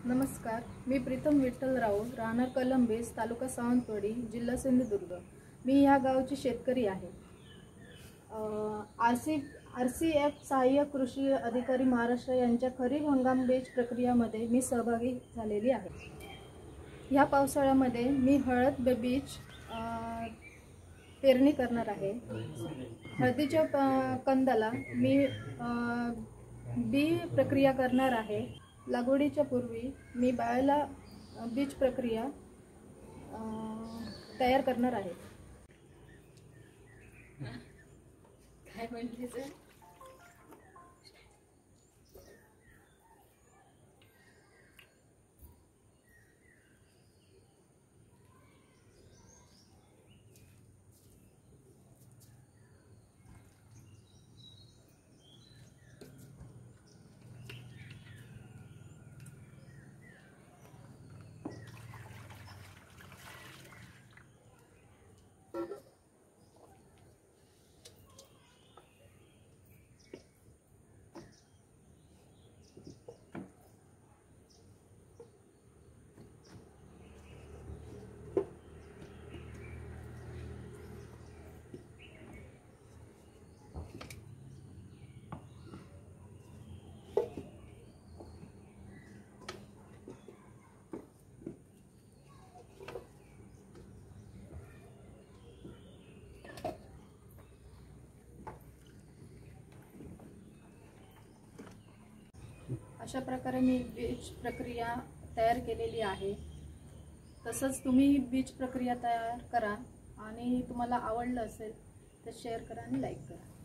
नमस्कार, मी प्रीतम विठ्ठल राऊळ, राहणार कलंबेस, तालुका सावंतवाडी, जिल्हा सिंधुदुर्ग। मी या गावची शेतकरी आहे। RCF सहाय्यक कृषी अधिकारी महाराष्ट्र यांच्या खरीप हंगाम बीज प्रक्रियामध्ये मी सहभागी झालेली आहे। या पावसाळ्यामध्ये मी हळद बीज पेरणी करणार आहे। हळदीच्या कंदाला मी बी प्रक्रिया करणार आहे। लागवडीच्या पूर्वी मी बाळाला बीज प्रक्रिया तयार करणार आहे। काय म्हणते सर? अशा प्रकारे मी बीज प्रक्रिया तयार केलेली आहे। तसंच तुम्ही बीज प्रक्रिया तयार करा आणि तुम्हाला आवडलं असेल तर शेअर करा आणि लाईक करा।